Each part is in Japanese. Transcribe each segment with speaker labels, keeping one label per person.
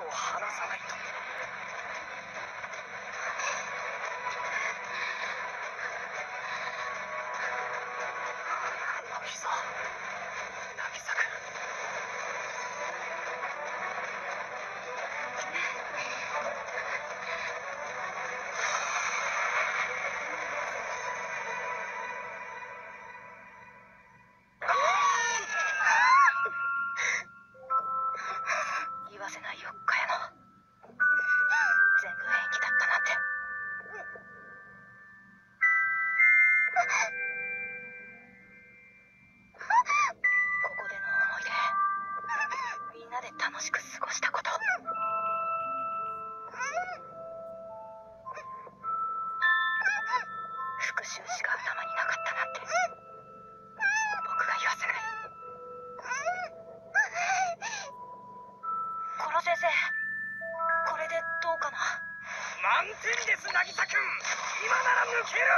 Speaker 1: を離さないと。渚君。言わせないよ、茅野。全部演技だったなんて。ここでの思い出、みんなで楽しく過ごしたこと、復讐しか頭になかったなんて僕が言わせない。コロ先生、これでどうかな。満点です、渚君。今なら抜ける。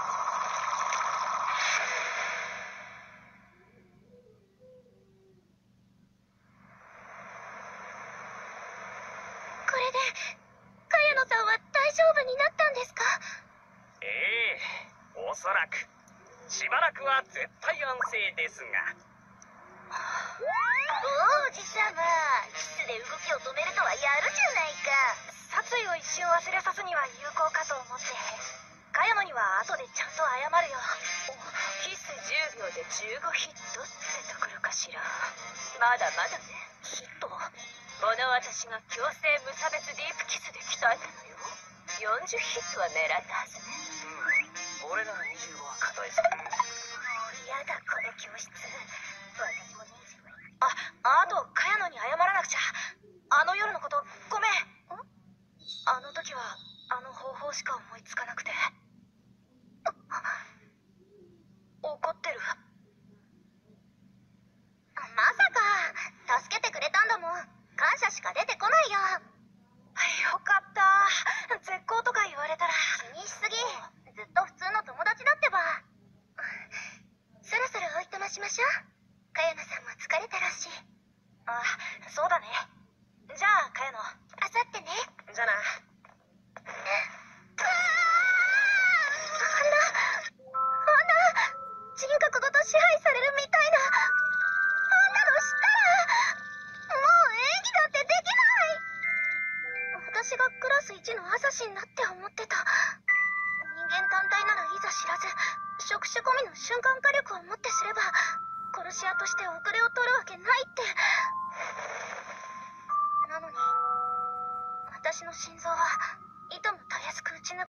Speaker 2: これで茅野さんは大丈夫になったんですか？
Speaker 1: ええ、おそらく。しばらくは絶対安静ですが。
Speaker 2: おお、ジサム、キスで動きを止めるとはやるじゃないか。
Speaker 3: 殺意を一瞬忘れさすには有効かと思って。茅野には後でちゃんと謝るよ。キス10秒で15ヒットってところかしら。
Speaker 2: まだまだね。
Speaker 3: ヒット？
Speaker 2: この私が強制無差別ディープキスで鍛えたのよ。40ヒットは狙えたはずね。
Speaker 1: 俺ら25は硬いさ。
Speaker 2: もう嫌だ、この教室。私も25。
Speaker 3: あと茅野に謝らなくちゃ。あの夜のことごめん。あの時はあの方法しか思いつかなくて。怒ってる。
Speaker 2: まさか助けてくれたんだもん。感謝しか出てこないよ。
Speaker 3: よかった。絶好とか言われたら。
Speaker 2: 気にしすぎ。ずっと普通の友達だってば。そろそろおいとましましょう。茅野さんも疲れたらしい。
Speaker 3: あ、そうだね。じゃあ茅野。
Speaker 2: あさってね。
Speaker 3: じゃあな。
Speaker 2: 人格ごと支配されるみたいな。あんなのしたらもう演技だってできない。私がクラス1のアサシンだって思ってた。人間単体ならいざ知らず、触手込みの瞬間火力をもってすれば殺し屋として遅れを取るわけないって。なのに私の心臓はいともたやすく打ち抜